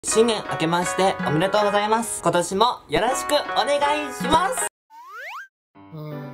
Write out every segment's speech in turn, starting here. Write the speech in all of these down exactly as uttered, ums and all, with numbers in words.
新年明けましておめでとうございます。今年もよろしくお願いします。うん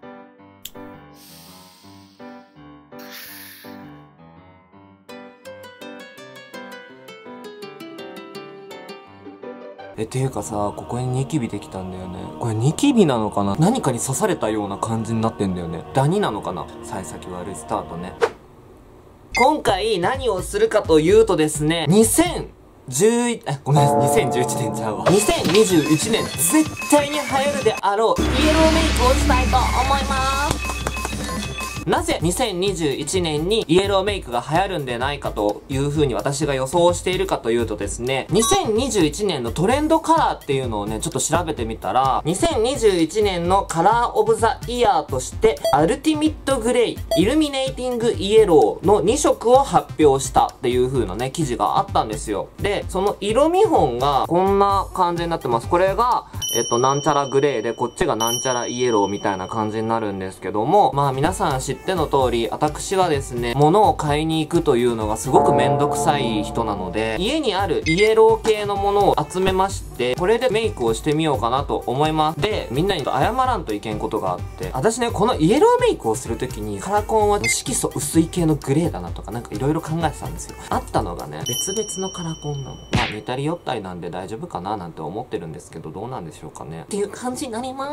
え、ていうかさ、ここにニキビできたんだよね。これニキビなのかな？何かに刺されたような感じになってんだよね。ダニなのかな？幸先悪いスタートね。今回何をするかというとですね、にせんじゅういち、あ、ごめん、にせんじゅういちねんちゃうわ。にせんにじゅういちねん、絶対に流行るであろう、イエローメイクをしたいと思います。なぜにせんにじゅういちねんにイエローメイクが流行るんでないかという風に私が予想しているかというとですね、にせんにじゅういちねんのトレンドカラーっていうのをね、ちょっと調べてみたら、にせんにじゅういちねんのカラーオブザイヤーとして、アルティミットグレイ、イルミネーティングイエローのにしょくを発表したっていう風なね、記事があったんですよ。で、その色見本がこんな感じになってます。これが、えっと、なんちゃらグレーで、こっちがなんちゃらイエローみたいな感じになるんですけども、まあ皆さん知っての通り、私はですね、物を買いに行くというのがすごくめんどくさい人なので、家にあるイエロー系のものを集めまして、これでメイクをしてみようかなと思います。で、みんなに謝らんといけんことがあって、私ね、このイエローメイクをするときに、カラコンは色素薄い系のグレーだなとか、なんかいろいろ考えてたんですよ。あったのがね、別々のカラコンなの。まあ似たり寄ったりなんで大丈夫かななんて思ってるんですけど、どうなんでしょうかね。っていう感じになります。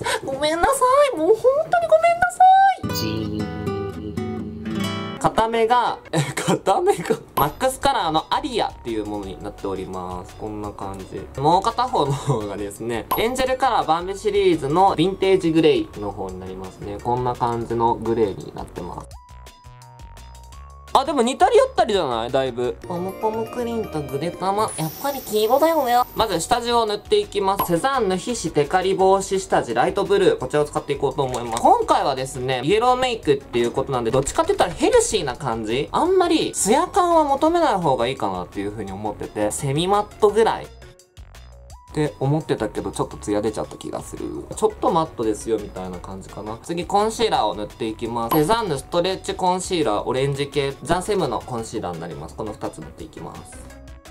ごめんなさい。もう本当にごめんなさい。じー片目が、え、片目が、マックスカラーのアリアっていうものになっております。こんな感じ。もう片方の方がですね、エンジェルカラーバンビシリーズのヴィンテージグレイの方になりますね。こんな感じのグレーになってます。あ、でも似たり寄ったりじゃない？だいぶ。ポムポムクリーンとグレタマ。やっぱり黄色だよね。まず下地を塗っていきます。セザンヌ皮脂テカリ防止下地ライトブルー。こちらを使っていこうと思います。今回はですね、イエローメイクっていうことなんで、どっちかって言ったらヘルシーな感じ？あんまりツヤ感は求めない方がいいかなっていう風に思ってて、セミマットぐらい。って思ってたけど、ちょっとツヤ出ちゃった気がする。ちょっとマットですよ、みたいな感じかな。次、コンシーラーを塗っていきます。セザンヌストレッチコンシーラー、オレンジ系、ザ・セムのコンシーラーになります。このふたつ塗っていきます。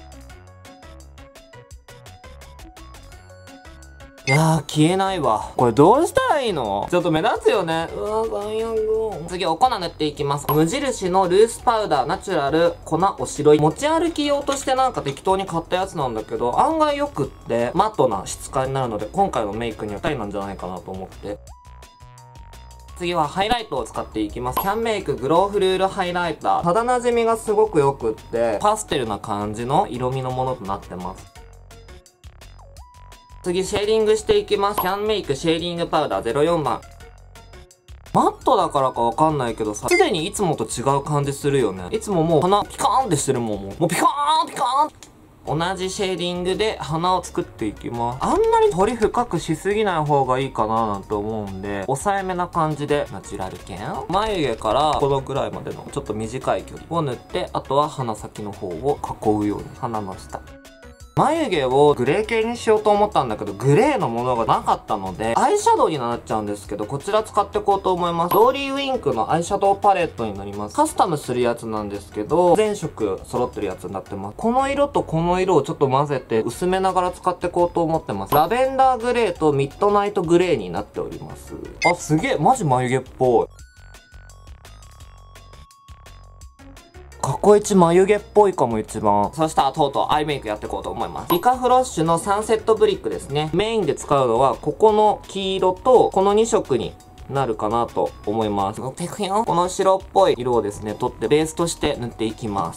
いやー、消えないわ。これどうしたらいいの？ちょっと目立つよね。うわー、最悪。次、お粉塗っていきます。無印のルースパウダーナチュラル粉お白い。持ち歩き用としてなんか適当に買ったやつなんだけど、案外よくって、マットな質感になるので、今回のメイクにはぴったりなんじゃないかなと思って。次はハイライトを使っていきます。キャンメイクグローフルールハイライター。肌馴染みがすごく良くって、パステルな感じの色味のものとなってます。次、シェーディングしていきます。キャンメイクシェーディングパウダーゼロよんばん。マットだからかわかんないけどさ、すでにいつもと違う感じするよね。いつももう鼻ピカーンってしてるもん。もう、もうピカーンピカーン同じシェーディングで鼻を作っていきます。あんまり彫り深くしすぎない方がいいかななんて思うんで、抑えめな感じでナチュラル系眉毛からこのぐらいまでのちょっと短い距離を塗って、あとは鼻先の方を囲うように鼻の下。眉毛をグレー系にしようと思ったんだけど、グレーのものがなかったので、アイシャドウになっちゃうんですけど、こちら使っていこうと思います。ドーリーウィンクのアイシャドウパレットになります。カスタムするやつなんですけど、全色揃ってるやつになってます。この色とこの色をちょっと混ぜて、薄めながら使っていこうと思ってます。ラベンダーグレーとミッドナイトグレーになっております。あ、すげえ、マジ眉毛っぽい。過去一眉毛っぽいかも一番。そしたらとうとうアイメイクやっていこうと思います。リカフロッシュのサンセットブリックですね。メインで使うのは、ここの黄色と、このにしょくになるかなと思います。塗っていくよ。この白っぽい色をですね、取ってベースとして塗っていきます。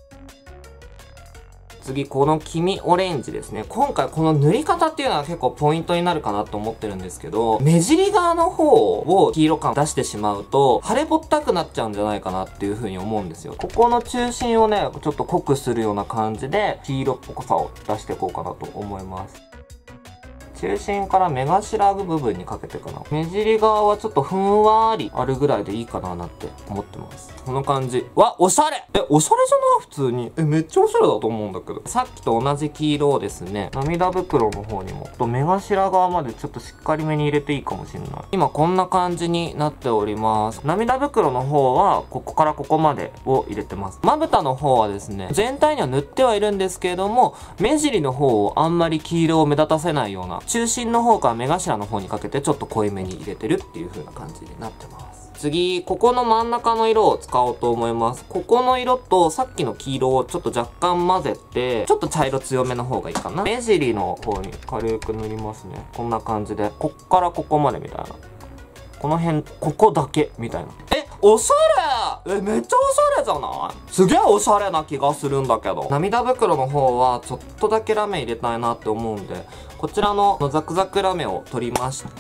次、この黄身オレンジですね。今回この塗り方っていうのは結構ポイントになるかなと思ってるんですけど、目尻側の方を黄色感出してしまうと、腫れぼったくなっちゃうんじゃないかなっていう風に思うんですよ。ここの中心をね、ちょっと濃くするような感じで、黄色っぽさを出していこうかなと思います。 中心から目頭部分にかけてかな。目尻側はちょっとふんわりあるぐらいでいいかななんて思ってます。この感じ。わ、おしゃれ。え、おしゃれじゃない普通に。え、めっちゃおしゃれだと思うんだけど。さっきと同じ黄色をですね、涙袋の方にも、と目頭側までちょっとしっかりめに入れていいかもしれない。今こんな感じになっております。涙袋の方は、ここからここまでを入れてます。まぶたの方はですね、全体には塗ってはいるんですけれども、目尻の方をあんまり黄色を目立たせないような、中心の方から目頭の方にかけてちょっと濃いめに入れてるっていう風な感じになってます。次、ここの真ん中の色を使おうと思います。ここの色とさっきの黄色をちょっと若干混ぜて、ちょっと茶色強めの方がいいかな。目尻の方に軽く塗りますね。こんな感じで、こっからここまでみたいな。この辺、ここだけみたいな。え、おしゃれ！え、めっちゃおしゃれじゃない？すげえおしゃれな気がするんだけど。涙袋の方はちょっとだけラメ入れたいなって思うんで、こちらのザクザクラメを取りまして、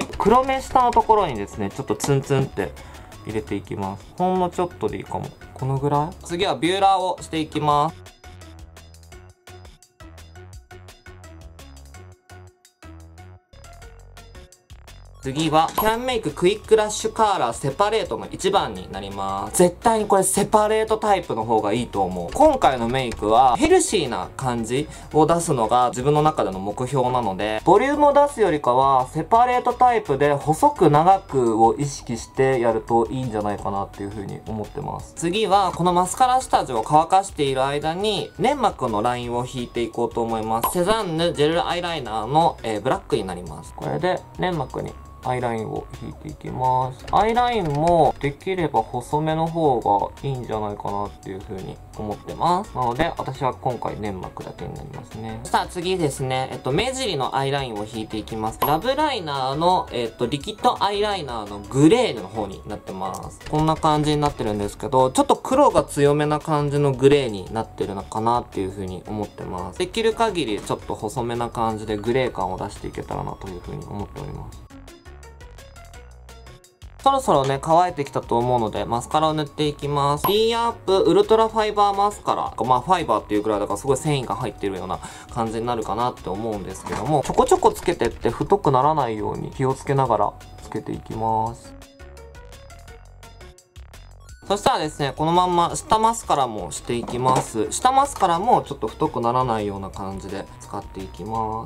黒目下のところにですね、ちょっとツンツンって入れていきます。ほんのちょっとでいいかも。このぐらい？次はビューラーをしていきます。次は、キャンメイククイックラッシュカーラーセパレートのいちばんになります。絶対にこれセパレートタイプの方がいいと思う。今回のメイクはヘルシーな感じを出すのが自分の中での目標なので、ボリュームを出すよりかはセパレートタイプで細く長くを意識してやるといいんじゃないかなっていう風に思ってます。次は、このマスカラ下地を乾かしている間に粘膜のラインを引いていこうと思います。セザンヌジェルアイライナーの、えー、ブラックになります。これで粘膜にアイラインを引いていきます。アイラインもできれば細めの方がいいんじゃないかなっていう風に思ってます。なので私は今回粘膜だけになりますね。さあ次ですね、えっと目尻のアイラインを引いていきます。ラブライナーのえっとリキッドアイライナーのグレーの方になってます。こんな感じになってるんですけど、ちょっと黒が強めな感じのグレーになってるのかなっていう風に思ってます。できる限りちょっと細めな感じでグレー感を出していけたらなという風に思っております。そろそろね、乾いてきたと思うので、マスカラを塗っていきます。リーアップウルトラファイバーマスカラ。まあ、ファイバーっていうくらいだからすごい繊維が入ってるような感じになるかなって思うんですけども、ちょこちょこつけてって太くならないように気をつけながらつけていきます。そしたらですね、このまんま下マスカラもしていきます。下マスカラもちょっと太くならないような感じで使っていきます。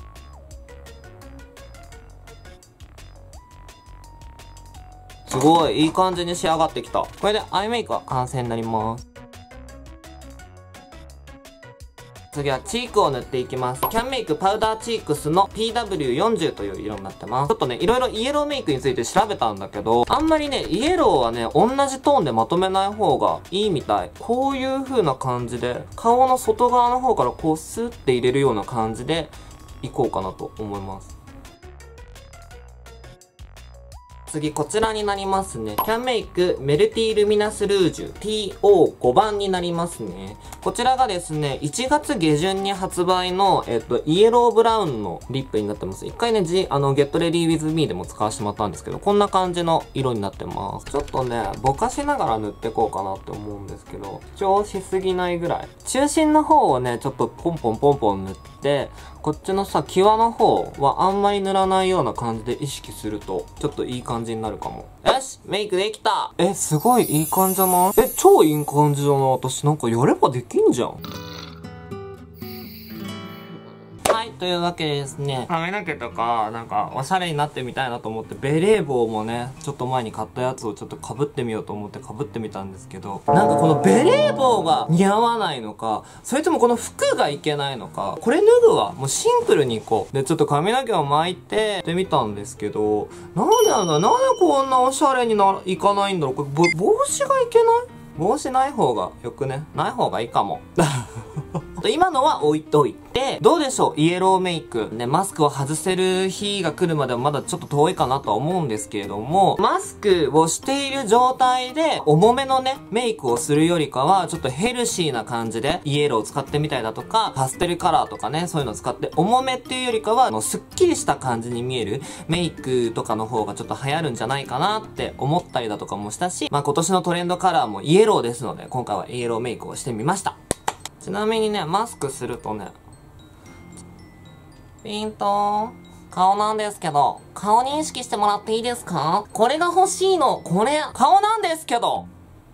すごいいい感じに仕上がってきた。これでアイメイクは完成になります。次はチークを塗っていきます。キャンメイクパウダーチークスの ピーダブリューよんじゅう という色になってます。ちょっとね、いろいろイエローメイクについて調べたんだけど、あんまりね、イエローはね、同じトーンでまとめない方がいいみたい。こういう風な感じで、顔の外側の方からこうスッて入れるような感じでいこうかなと思います。次、こちらになりますね。キャンメイクメルティルミナスルージュ ティーオーご 番になりますね。こちらがですね、いちがつ下旬に発売の、えっと、イエローブラウンのリップになってます。一回ね、G、あの、ゲットレディーウィズミーでも使わせてもらったんですけど、こんな感じの色になってます。ちょっとね、ぼかしながら塗っていこうかなって思うんですけど、主張しすぎないぐらい。中心の方をね、ちょっとポンポンポンポン塗って、こっちのさ、際の方はあんまり塗らないような感じで意識すると、ちょっといい感じになるかも。よし、メイクできた。え、すごいいい感じじゃない？え、超いい感じだな。私なんかやればできんじゃん。はい、というわけでですね、髪の毛とか、なんか、おしゃれになってみたいなと思って、ベレー帽もね、ちょっと前に買ったやつをちょっと被ってみようと思って被ってみたんですけど、なんかこのベレー帽が似合わないのか、それともこの服がいけないのか、これ脱ぐわ。もうシンプルにいこう。で、ちょっと髪の毛を巻いて、やってみたんですけど、なんでなんだ、なんでこんなおしゃれにな、いかないんだろう。これ、ぼ帽子がいけない？帽子ない方がよくね。ない方がいいかも。今のは置いといて、どうでしょうイエローメイク。ね、マスクを外せる日が来るまではまだちょっと遠いかなとは思うんですけれども、マスクをしている状態で、重めのね、メイクをするよりかは、ちょっとヘルシーな感じで、イエローを使ってみたりだとか、パステルカラーとかね、そういうのを使って、重めっていうよりかは、あの、スッキリした感じに見えるメイクとかの方がちょっと流行るんじゃないかなって思ったりだとかもしたし、まあ今年のトレンドカラーもイエローですので、今回はイエローメイクをしてみました。ちなみにね、マスクするとね、 ピント顔なんですけど、顔認識してもらっていいですか？これが欲しいの。これ、顔なんですけど。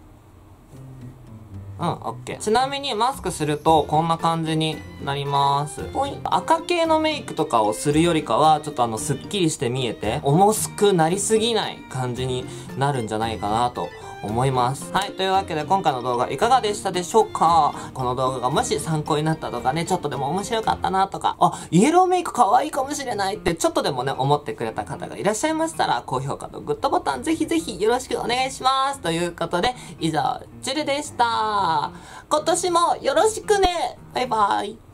うん、オッケー。ちなみにマスクするとこんな感じになります。ほい。赤系のメイクとかをするよりかは、ちょっとあの、スッキリして見えて、重くなりすぎない感じになるんじゃないかなと思います。はい。というわけで今回の動画いかがでしたでしょうか？この動画がもし参考になったとかね、ちょっとでも面白かったなとか、あ、イエローメイク可愛いかもしれないってちょっとでもね、思ってくれた方がいらっしゃいましたら、高評価とグッドボタンぜひぜひよろしくお願いします。ということで、以上、ジュルでした。今年もよろしくね。バイバイ。